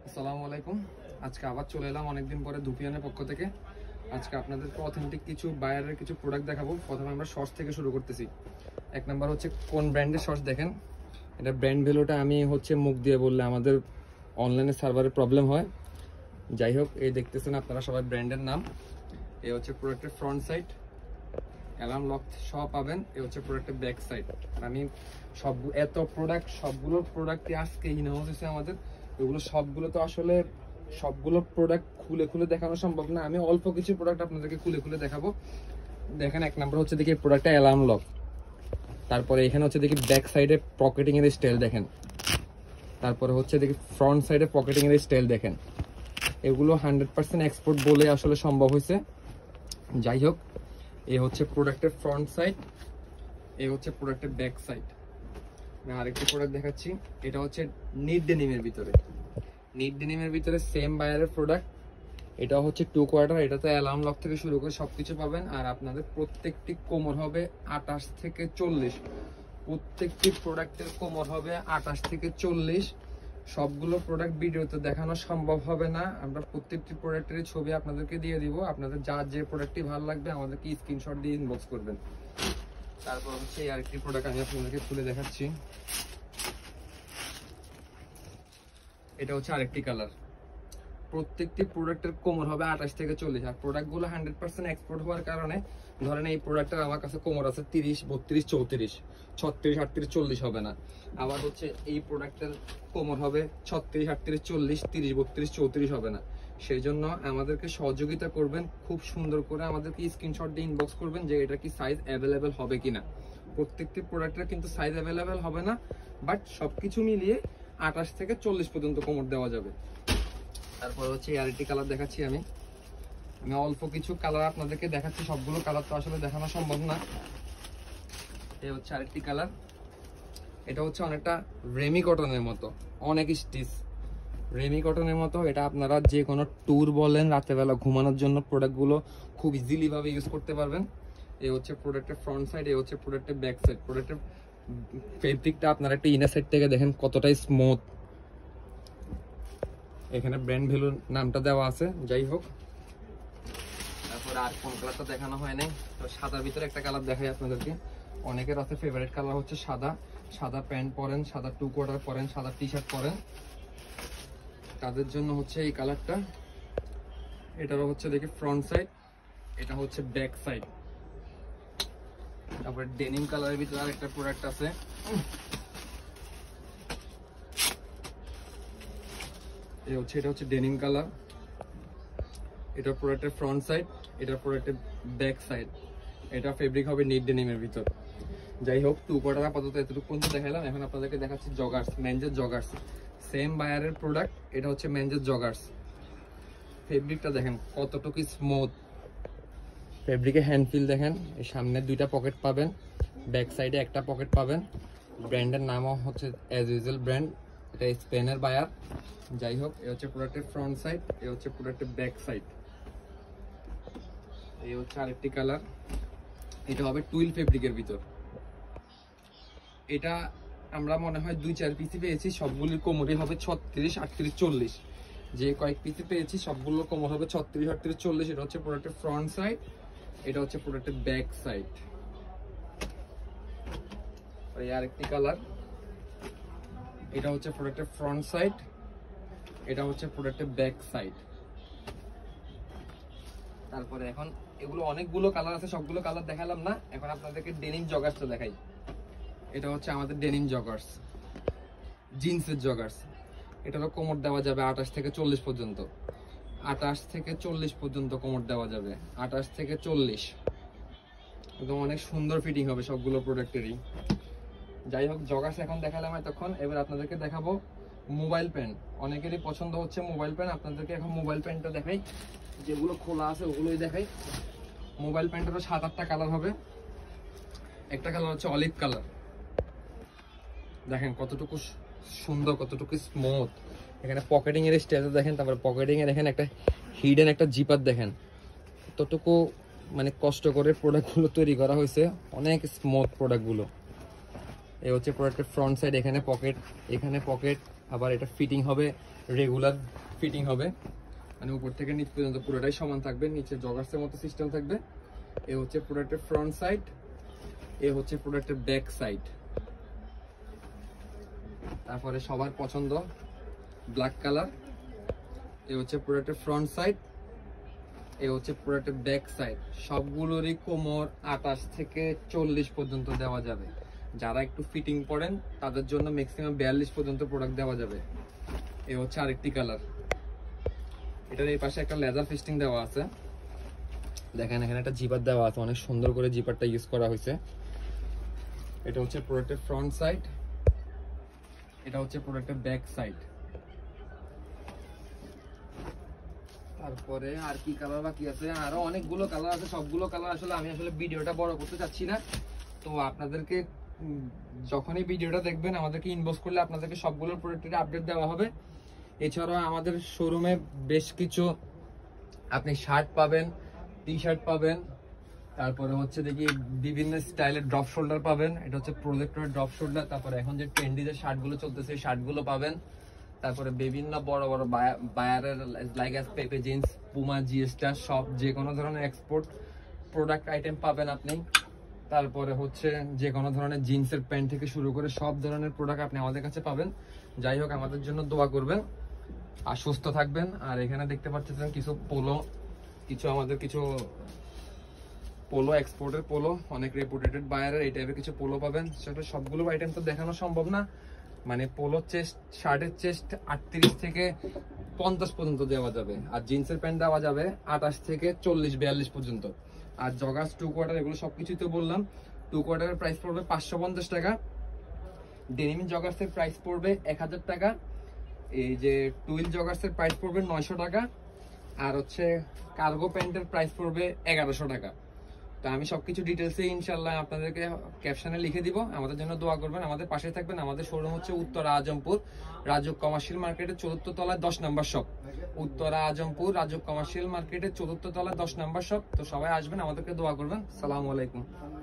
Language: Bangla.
আসসালামু আলাইকুম। আজকে আবার চলে এলাম অনেকদিন পরে দুপিয়ানের পক্ষ থেকে। আজকে আপনাদেরকে অথেন্টিক কিছু বায়ারের কিছু প্রোডাক্ট দেখাবো। প্রথমে আমরা শর্টস থেকে শুরু করতেছি। এক নাম্বার হচ্ছে কোন ব্র্যান্ডের শর্টস দেখেন। এটা ব্র্যান্ড ভ্যালুটা আমি হচ্ছে মুখ দিয়ে বললে আমাদের অনলাইনে সার্ভারে প্রবলেম হয়। যাই হোক, এই দেখতেছেন আপনারা সবাই ব্র্যান্ডের নাম। এই হচ্ছে প্রোডাক্টের ফ্রন্ট সাইড, অ্যালার্ম লক সব পাবেন। এই হচ্ছে প্রোডাক্টের ব্যাক সাইড। আমি এত প্রোডাক্ট সবগুলো প্রোডাক্টই আজকে ইনহাউস হয়েছে আমাদের। এগুলো সবগুলো তো আসলে সবগুলো প্রোডাক্ট খুলে খুলে দেখানো সম্ভব না। আমি অল্প কিছু প্রোডাক্ট আপনাদেরকে খুলে খুলে দেখাবো। দেখেন, এক নাম্বার হচ্ছে দেখি প্রোডাক্টটা অ্যালার্ম লক। তারপরে এখানে হচ্ছে দেখি ব্যাক সাইডে পকেটিং এর স্টাইল দেখেন। তারপরে হচ্ছে দেখি ফ্রন্ট সাইডে পকেটিং এর স্টাইল দেখেন। এগুলো 100% এক্সপোর্ট বলে আসলে সম্ভব হয়েছে। যাই হোক, এই হচ্ছে প্রোডাক্টের ফ্রন্ট সাইড, এই হচ্ছে প্রোডাক্টের ব্যাক সাইড। আমি আরেকটি প্রোডাক্ট দেখাচ্ছি। এটা হচ্ছে নিট ডেনিমের ভিতরে, নিট ডেনিমের ভিতরে সেম বায়ারের প্রোডাক্ট। এটা হচ্ছে 2 কোয়ার্টার। এটাতে অ্যালার্ম লক থেকে শুরু করে সবকিছু পাবেন। আর আপনাদের প্রত্যেকটি কোমর হবে 28 থেকে 40। প্রত্যেকটি প্রোডাক্টের কোমর হবে 28 থেকে 40। সবগুলো প্রোডাক্ট ভিডিওতে দেখানো সম্ভব হবে না। আমরা প্রত্যেকটি প্রোডাক্টের ছবি আপনাদেরকে দিয়ে দিব। আপনাদের যে প্রোডাক্টটি ভালো লাগবে আমাদেরকে স্ক্রিনশট দিয়ে ইনবক্স করবেন। তারপর হচ্ছে এই আরেকটি প্রোডাক্ট আমি আপনাদেরকে খুলে দেখাচ্ছি। এটা হচ্ছে আরেকটি কালার। প্রত্যেকটি প্রোডাক্টের কোমর হবে 28 থেকে 40। আর প্রোডাক্টগুলো 100% এক্সপোর্ট হওয়ার কারণে ধরেন এই প্রোডাক্টের আমার কাছে কোমর আছে 30, 32, 34, 36, 38, 40 হবে না। আবার হচ্ছে এই প্রোডাক্টের কোমর হবে 36, 38, 40, 30, 32, 34 হবে না। সেই জন্য আমাদেরকে সহযোগিতা করবেন, খুব সুন্দর করে আমাদেরকে স্ক্রিনশট দিয়ে ইনবক্স করবেন যে এটা কি সাইজ অ্যাভেলেবেল হবে কিনা। প্রত্যেকটি প্রোডাক্টের কিন্তু সাইজ অ্যাভেলেবেল হবে না, বাট সবকিছু মিলিয়ে 28 থেকে 40 পর্যন্ত কোমর দেওয়া যাবে। তারপর হচ্ছে আরেকটি কালার দেখাচ্ছি। আমি অল্প কিছু কালার আপনাদেরকে দেখাচ্ছি, সবগুলো কালার তো আসলে দেখানো সম্ভব না। এই হচ্ছে আরেকটি কালার। এটা হচ্ছে অনেকটা রেমি কটনের মতো, অনেক স্টিচ রেমি কটনের মতো। এটা আপনারা যে কোনো ট্যুর বলেন, রাতেরবেলা ঘুমানোর জন্য প্রোডাক্টগুলো খুব ইজিলি ভাবে ইউজ করতে পারবেন। এই হচ্ছে প্রোডাক্টের ফ্রন্ট সাইড, এই হচ্ছে প্রোডাক্টের ব্যাক সাইড। প্রোডাক্টের ফেব্রিকটা আপনারা একটা ইনার সাইড থেকে দেখেন কতটাই স্মুথ। এখানে ব্র্যান্ড ভ্যালুর নামটা দেওয়া আছে। যাই হোক, তারপরে আর কোন কালারটা দেখানো হয় নাই। তো সাদার ভিতরে একটা কালার দেখাই আপনাদেরকে। অনেকের আছে ফেভারিট কালার হচ্ছে সাদা। সাদা প্যান্ট পরেন, সাদা 2 কোয়ার্টার পরেন, সাদা টি শার্ট পরেন, তাদের জন্য হচ্ছে এই কালারটা। এটারও হচ্ছে দেখি ফ্রন্ট সাইড, এটা হচ্ছে ব্যাক সাইড। তারপরে ডেনিম কালারের ভিতরে আর একটা প্রোডাক্ট আছে। এটা হচ্ছে ডেনিম কালার। এটা প্রোডাক্টের ফ্রন্ট সাইড, এটা প্রোডাক্টের ব্যাক সাইড। এটা ফেব্রিক হবে নিট ডেনিমের ভিতর। যাই হোক, 2 কোয়ার্টার আপাতত এতটুকু পর্যন্ত দেখালাম। এখন আপনাদেরকে দেখাচ্ছি জগার্স, মেনজের জগার্স। সেম বায়ারের প্রোডাক্ট। এটা হচ্ছে মেনজের জগার্স। ফেব্রিকটা দেখেন কতটুকু স্মুথ। ফেব্রিকে হ্যান্ড ফিল দেখেন। এই সামনে 2টা পকেট পাবেন, ব্যাক সাইডে একটা পকেট পাবেন। ব্র্যান্ডের নামও হচ্ছে অ্যাজ ইউজুয়াল ব্র্যান্ড। এটা স্পেনের বায়ার। যাই হোক, এই হচ্ছে প্রোডাক্টের ফ্রন্ট সাইড, এই হচ্ছে প্রোডাক্টের ব্যাক সাইড। এই হচ্ছে আরেকটি কালার। এটা হবে টুইল ফেব্রিকের ভিতর। এটা আমরা মনে হয় 2-4 পিসি পেয়েছি। সবগুলির কোমরই হবে 36, 38, 40। যে কয়েক পিসি পেয়েছি সবগুলোর কোমর হবে 36, 38, 40। এটা হচ্ছে প্রোডাক্টের ফ্রন্ট সাইড, এটা হচ্ছে প্রোডাক্টের ব্যাক সাইড। এই আরেকটি কালার। এটা হচ্ছে প্রোডাক্টের ফ্রন্ট সাইড, এটা হচ্ছে প্রোডাক্টের ব্যাক সাইড। তারপরে এখন এগুলো অনেকগুলো কালার আছে, সবগুলো কালার দেখালাম না। এখন আপনাদেরকে ডেনিম জগার্সটা দেখাই। এটা হচ্ছে আমাদের ডেনিম জগার্স, জিন্সের জগার্স। এটারও কোমর দেওয়া যাবে 28 থেকে 40 পর্যন্ত। 28 থেকে 40 পর্যন্ত কোমর দেওয়া যাবে, 28 থেকে 40। একদম অনেক সুন্দর ফিটিং হবে সবগুলো প্রোডাক্টেরই। যাই হোক, জগার্স এখন দেখালাম এতক্ষণ। এবার আপনাদেরকে দেখাবো মোবাইল প্যান্ট। অনেকেরই পছন্দ হচ্ছে মোবাইল প্যান্ট। আপনাদেরকে এখন মোবাইল প্যান্টটা দেখাই। যেগুলো খোলা আছে ওগুলোই দেখাই। মোবাইল প্যান্টেরও 7-8টা কালার হবে। একটা কালার হচ্ছে অলিভ কালার। দেখেন কতটুকু সুন্দর, কতটুকু স্মুথ। এখানে পকেটিং এর স্টাইল দেখেন। তারপরে পকেটিং এর এখানে একটা হিডেন একটা জিপার দেখেন। কতটুকু মানে কষ্ট করে প্রোডাক্টগুলো তৈরি করা হয়েছে, অনেক স্মুথ প্রোডাক্টগুলো। এই হচ্ছে প্রোডাক্টের ফ্রন্ট সাইড। এখানে পকেট, এখানে পকেট, আবার এটা ফিটিং হবে রেগুলার ফিটিং হবে, মানে উপর থেকে নিচ পর্যন্ত পুরোটাই সমান থাকবে, নিচে জগার্সের মতো সিস্টেম থাকবে। এ হচ্ছে প্রোডাক্টের ফ্রন্ট সাইড, এ হচ্ছে প্রোডাক্টের ব্যাক সাইড। তারপরে সবার পছন্দ ব্ল্যাক কালার, এ হচ্ছে প্রোডাক্টের ফ্রন্ট সাইড, এ হচ্ছে প্রোডাক্টের ব্যাক সাইড। সবগুলোরই কোমর 28 থেকে 40 পর্যন্ত দেওয়া যাবে। যারা একটু ফিটিং পড়েন তাদের জন্য ম্যাক্সিমাম 42 পর্যন্ত প্রোডাক্ট দেওয়া যাবে। এ হচ্ছে আরেকটি কালার। এটার এই পাশে একটা লেদার ফিস্টিং দেওয়া আছে, দেখেন এখানে একটা জিপার দেওয়া আছে, অনেক সুন্দর করে জিপারটা ইউজ করা হয়েছে। এটা হচ্ছে প্রোডাক্টের ফ্রন্ট সাইড, এটা হচ্ছে প্রোডাক্টের ব্যাক সাইড। তারপরে আর কি কালার বাকি আছে, আরো অনেকগুলো কালার আছে, সবগুলো কালার আসলে আমি ভিডিওটা বড় করতে চাচ্ছি না। তো আপনাদেরকে যখনই ভিডিওটা দেখবেন আমাদেরকে ইনবক্স করলে আপনাদেরকে সবগুলোর প্রোডাক্টের আপডেট দেওয়া হবে। এছাড়াও আমাদের শোরুমে বেশ কিছু আপনি শার্ট পাবেন, টি শার্ট পাবেন, তারপরে হচ্ছে দেখি বিভিন্ন স্টাইলের ড্রপ শোল্ডার পাবেন। এটা হচ্ছে প্রজেক্টরের ড্রপ শোল্ডার। তারপরে এখন যে ট্রেন্ডি যে শার্টগুলো চলতেছে সেই শার্টগুলো পাবেন। তারপরে বিভিন্ন বড় বড় বায়ারের লাইক পেপে জিন্স, পুমা, জিএসটা সব যে কোনো ধরনের এক্সপোর্ট প্রোডাক্ট আইটেম পাবেন আপনি। তারপরে হচ্ছে যে কোনো ধরনের জিন্সের প্যান্ট থেকে শুরু করে সব ধরনের প্রোডাক্ট আপনি আমাদের কাছে পাবেন। যাই হোক, আমাদের জন্য দোয়া করবেন আর সুস্থ থাকবেন। আর এখানে দেখতে পাচ্ছেন কিছু পোলো, আমাদের কিছু পোলো এক্সপোর্টের পোলো, অনেক রেপুটেটেড বায়ারের এই টাইপের কিছু পোলো পাবেন। সেটা সবগুলো আইটেম তো দেখানো সম্ভব না, মানে পোলো চেস্ট, শার্টের চেস্ট 38 থেকে 50 পর্যন্ত দেওয়া যাবে, আর জিন্সের প্যান্ট দেওয়া যাবে 28 থেকে 40-42 পর্যন্ত। আর জগার্স 2 কোয়ার্টার এগুলো সবকিছুই তো বললাম। 2 কোয়ার্টারের প্রাইস পড়বে 550 টাকা, ডেনিম জগার্সের প্রাইস পড়বে 1000 টাকা, এই যে টুইল জগার্সের প্রাইস পড়বে 900 টাকা, আর হচ্ছে কার্গো প্যান্টের প্রাইস পড়বে 1100 টাকা। তো আমি সবকিছু ডিটেলসে ইনশাল্লাহ আপনাদেরকে ক্যাপশনে লিখে দিব। আমাদের জন্য দোয়া করবেন, আমাদের পাশে থাকবেন। আমাদের শোরুম হচ্ছে উত্তরা আজমপুর রাজুক কমার্শিয়াল মার্কেটের 4th তলায় 10 number shop. Uttara Azampur Rajuk commercial মার্কেটের 4th তলায় 10 নম্বর শপ। তো সবাই আসবেন, আমাদেরকে দোয়া করবেন। সালামু আলাইকুম।